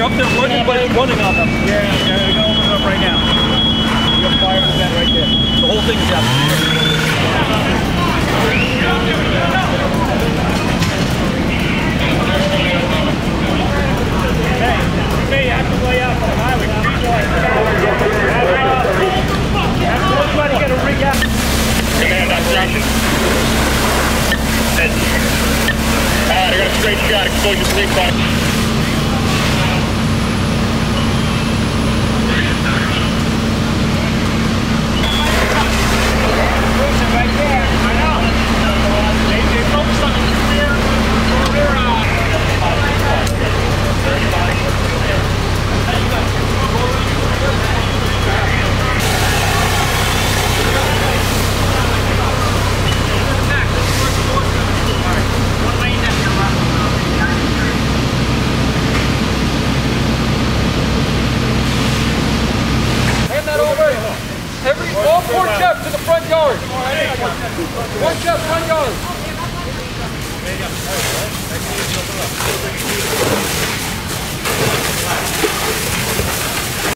up there running, but it's running on them. Yeah, they're going to open it up right now. You got fire in the vent right there. The whole thing is out. Hey, you may have to lay out for the highway. Let's try to get a rig out. Command operation. Alright, I got a straight shot. Exposure 3 Right there. I know. They focused on the rear Hand that over. All 4 chefs to the front yard. 1 chef, front yard.